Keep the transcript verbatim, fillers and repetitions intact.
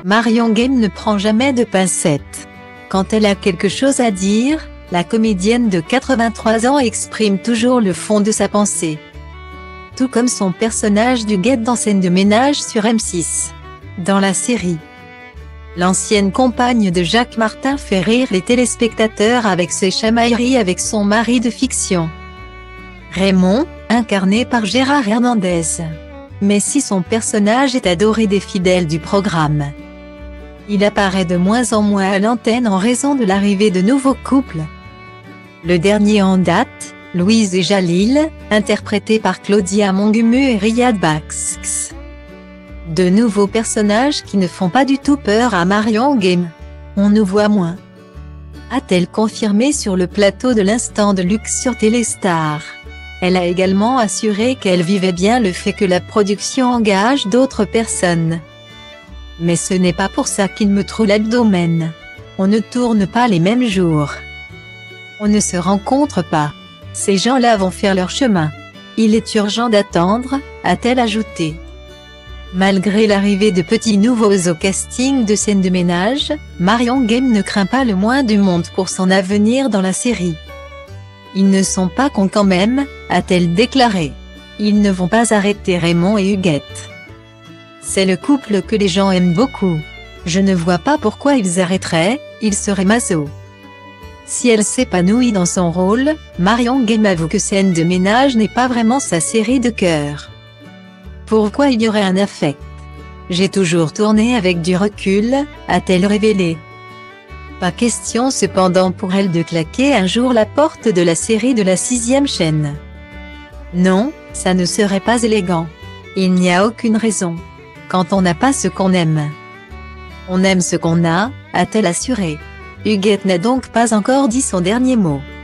Marion Game ne prend jamais de pincettes. Quand elle a quelque chose à dire, la comédienne de quatre-vingt-trois ans exprime toujours le fond de sa pensée. Tout comme son personnage d'Huguette dans Scène de ménage sur M six. Dans la série, l'ancienne compagne de Jacques Martin fait rire les téléspectateurs avec ses chamailleries avec son mari de fiction, Raymond, incarné par Gérard Hernandez. Mais si son personnage est adoré des fidèles du programme, il apparaît de moins en moins à l'antenne en raison de l'arrivée de nouveaux couples. Le dernier en date, Louise et Jalil, interprétés par Claudia Mongumu et Riyad Bax. De nouveaux personnages qui ne font pas du tout peur à Marion Game. On nous voit moins, a-t-elle confirmé sur le plateau de l'Instant de luxe sur Téléstar. Elle a également assuré qu'elle vivait bien le fait que la production engage d'autres personnes. Mais ce n'est pas pour ça qu'il me trouve l'abdomen. On ne tourne pas les mêmes jours. On ne se rencontre pas. Ces gens-là vont faire leur chemin. Il est urgent d'attendre, a-t-elle ajouté. Malgré l'arrivée de petits nouveaux au casting de Scène de ménage, Marion Game ne craint pas le moins du monde pour son avenir dans la série. Ils ne sont pas cons quand même, a-t-elle déclaré. Ils ne vont pas arrêter Raymond et Huguette. C'est le couple que les gens aiment beaucoup. Je ne vois pas pourquoi ils arrêteraient, ils seraient maso. Si elle s'épanouit dans son rôle, Marion Game avoue que Scène de ménage n'est pas vraiment sa série de cœur. Pourquoi il y aurait un affect? J'ai toujours tourné avec du recul, a-t-elle révélé. Pas question cependant pour elle de claquer un jour la porte de la série de la sixième chaîne. Non, ça ne serait pas élégant. Il n'y a aucune raison. Quand on n'a pas ce qu'on aime, on aime ce qu'on a, a-t-elle assuré. Huguette n'a donc pas encore dit son dernier mot.